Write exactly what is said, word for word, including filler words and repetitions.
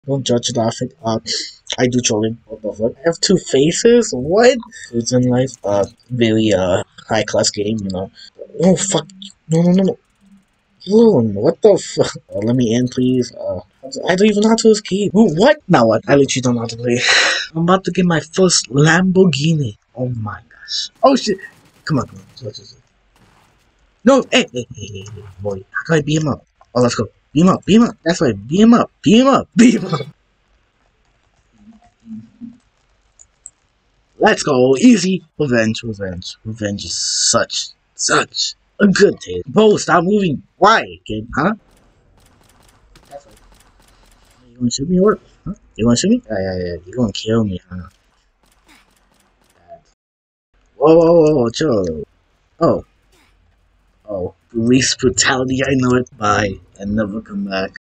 Don't judge it off it. Uh, I do trolling. What the fuck? I have two faces? What? It's in life. Uh, very, uh, high class game, you know. Oh, fuck. No, no, no, no. Balloon, what the fuck? Uh, let me in, please. Uh, I don't even know how to escape. Oh, what? Now what? I literally don't know how to play. I'm about to get my first Lamborghini. Oh my gosh. Oh shit. Come on, come on. Let's just- No, hey, hey, hey, hey, hey, boy. How can I beam him up? Oh, let's go. Beam up, beam up. That's right. Beam up, beam up, beam up. Let's go. Easy. Revenge, revenge. Revenge is such, such a good thing. Bro, stop moving. Why, kid? Huh? That's right. You gonna shoot me or what? Huh? You gonna shoot me? Yeah, yeah, yeah. You gonna kill me, huh? Whoa, whoa, whoa, whoa, chill. Oh, oh. Police brutality, I know it. Bye. And never come back.